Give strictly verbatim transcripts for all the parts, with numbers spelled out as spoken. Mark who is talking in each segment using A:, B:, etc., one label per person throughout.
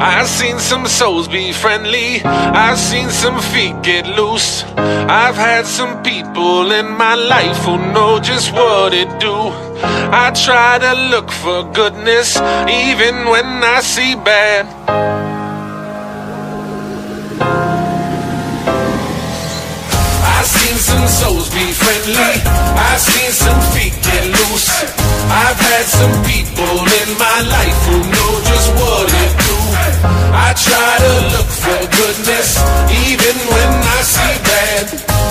A: I've seen some souls be friendly, I've seen some feet get loose. I've had some people in my life who know just what it do. I try to look for goodness even when I see bad. I've seen some souls be friendly, I've seen some feet get loose. I've had some people in my life who know just what it do. I try to look for goodness even when I see bad.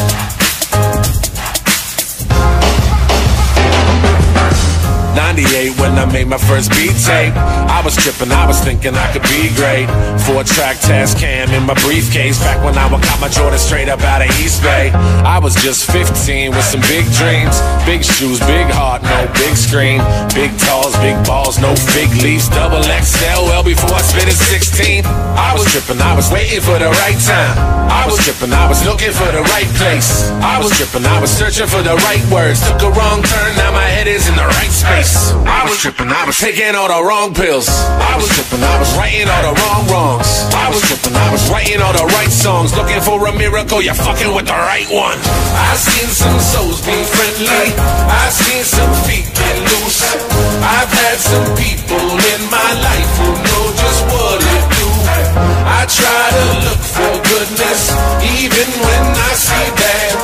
A: ninety-eight when I made my first beat tape, I was tripping, I was thinking I could be great. Four track test cam in my briefcase, back when I would cop my Jordan straight up out of East Bay. I was just fifteen with some big dreams, big shoes, big heart, no big screen. Big talls, big balls, no fig leaves, double X L, well before I spit at sixteen. I was tripping, I was waiting for the right time. I was tripping, I was looking for the right place. I was tripping, I was searching for the right words. Took a wrong turn, now my head is in the right space. I was tripping, I was taking all the wrong pills. I was tripping, I was writing all the wrong wrongs. I was tripping, I was writing all the right songs. Looking for a miracle, you're fucking with the right one. I've seen some souls be friendly, I've seen some feet get loose. I've had some people in my life who know just what it do. I try to look for goodness even when I see bad.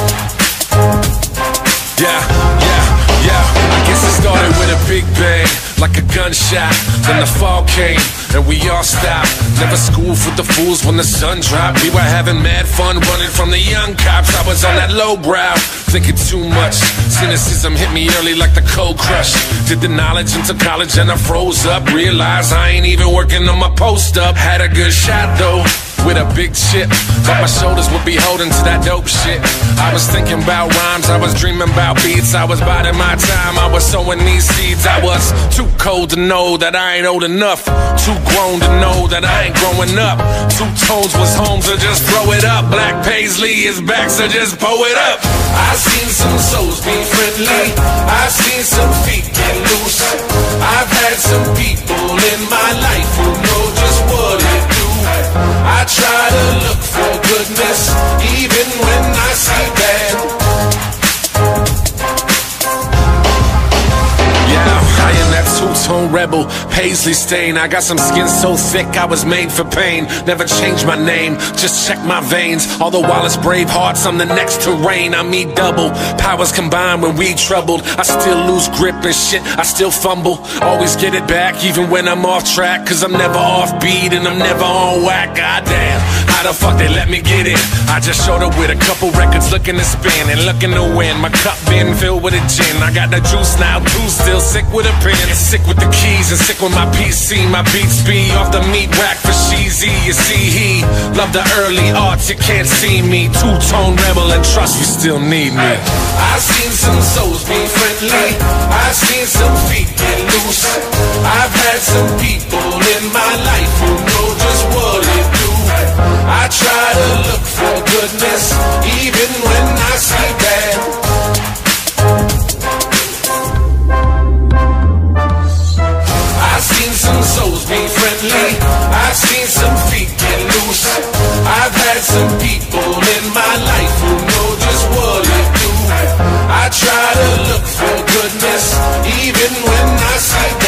A: Yeah, yeah, yeah. I guess it started with a big bang, like a gunshot. Then the fall came and we all stopped. Never school for the fools when the sun dropped. We were having mad fun running from the young cops. I was on that low brow, thinking too much. Cynicism hit me early like the cold crush. Did the knowledge into college and I froze up. Realized I ain't even working on my post up. Had a good shot though, with a big chip, but my shoulders would be holding to that dope shit. I was thinking about rhymes, I was dreaming about beats. I was biding my time, I was sowing these seeds. I was too cold to know that I ain't old enough, too grown to know that I ain't growing up. Two tones was home, so just throw it up. Black Paisley is back, so just pull it up. I've seen some souls be friendly, I've seen some feet get loose. I've had some people in my life who know just what it do. I try to look for goodness even when I see bad. Yeah, I am that two-tone rebel, Paisley stain. I got some skin so thick I was made for pain. Never changed my name, just check my veins. All the Wallace brave hearts, I'm the next to reign. I mean double, powers combined when we troubled. I still lose grip and shit, I still fumble. Always get it back even when I'm off track, cause I'm never off beat and I'm never on whack. Goddamn, how the fuck they let me get in? I just showed up with a couple records looking to spin and looking to win. My cup been filled with a gin. I got the juice now too, still sick with a pen. Sick with the keys and sick with my P C. My beats be off the meat rack for Sheezy. You see he love the early arts, you can't see me. Two-tone rebel and trust you still need me. I've seen some souls be friendly, I've seen some feet get loose. I've had some people in my life who know just what it do. I try to look for goodness even when I see bad. I've seen some souls be friendly, I've seen some feet get loose. I've had some people in my life who know just what it do. I try to look for goodness even when I see